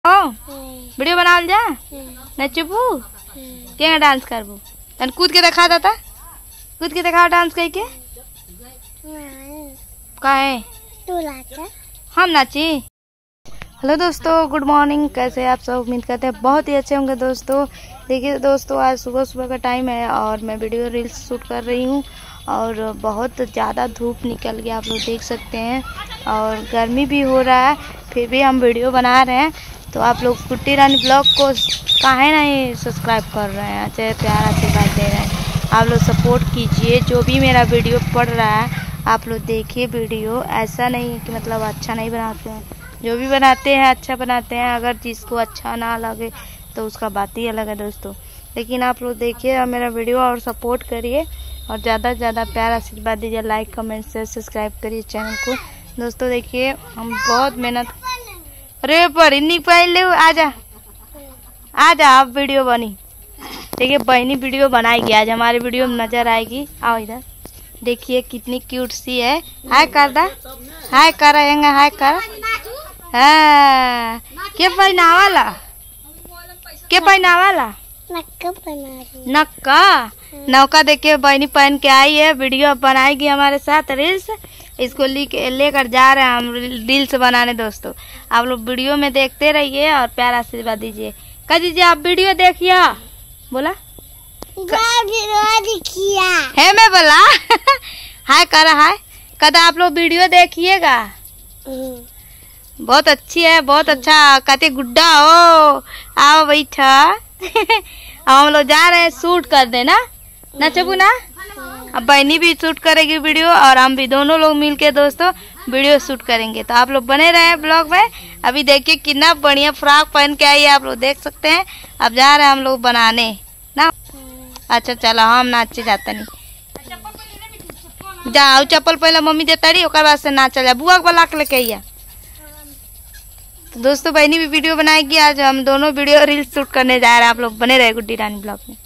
Video बनावल जा नचबू क्या डांस करबू तन कूद के दिखा देता कूद के दिखाओ डांस करके काहे हम नाची। हेलो दोस्तों, गुड मॉर्निंग। कैसे आप सब? उम्मीद करते हैं बहुत ही अच्छे होंगे दोस्तों। देखिए दोस्तों, आज सुबह सुबह का टाइम है और मैं वीडियो रील्स शूट कर रही हूँ और बहुत ज़्यादा धूप निकल गया, आप लोग देख सकते हैं, और गर्मी भी हो रहा है, फिर भी हम वीडियो बना रहे हैं। तो आप लोग गुड्डी रानी ब्लॉग को काहे नहीं सब्सक्राइब कर रहे हैं, चाहे प्यार आशीर्वाद दे रहे हैं। आप लोग सपोर्ट कीजिए, जो भी मेरा वीडियो पड़ रहा है आप लोग देखिए वीडियो। ऐसा नहीं कि मतलब अच्छा नहीं बनाते हैं, जो भी बनाते हैं अच्छा बनाते हैं। अगर जिसको अच्छा ना लगे तो उसका बात ही अलग है दोस्तों। लेकिन आप लोग देखिए मेरा वीडियो और सपोर्ट करिए और ज़्यादा से ज़्यादा प्यार आशीर्वाद दीजिए। लाइक कमेंट से सब्सक्राइब करिए चैनल को दोस्तों। देखिए हम बहुत मेहनत अरे पर इन्नी पहन ले आजा आप वीडियो बनी। देखिए बहनी वीडियो बनाएगी आज, हमारे वीडियो में नजर आएगी। आओ इधर देखिए कितनी क्यूट सी है। हाय कर दा, हाय कर, हाय कर। हाँ क्या पहनावाला, क्या पहनावाला नक्का नौका। देखिए बहनी पहन के आई है, वीडियो बनाएगी हमारे साथ रील्स। इसको लेकर जा रहे हैं हम रील्स बनाने दोस्तों। आप लोग वीडियो में देखते रहिए और प्यार आशीर्वाद दीजिए। कह दीजिए आप वीडियो देखिए, बोला है मैं बोला हाय करा, हाय कदा आप लोग वीडियो देखिएगा। बहुत अच्छी है, बहुत अच्छा। कहते गुड्डा हो आओ बैठा हम लोग जा रहे हैं शूट कर देना नचबू ना। अब बहनी भी शूट करेगी वीडियो और हम भी दोनों लोग मिलके दोस्तों वीडियो शूट करेंगे। तो आप लोग बने रहे ब्लॉग में। अभी देखिए कितना बढ़िया फ्रॉक पहन के आई है, आप लोग देख सकते हैं। अब जा रहे हैं हम लोग बनाने ना। अच्छा चलो हम नाचे जाता नहीं, जाओ चप्पल पहले मम्मी देता रही, ओकर बाद से नाचा जा बुआ बोला के लेके आइया। तो दोस्तों बहनी भी वीडियो बनाएगी आज, हम दोनों वीडियो रील्स शूट करने जा रहे हैं। आप लोग बने रहे गुड्डी रानी ब्लॉग में।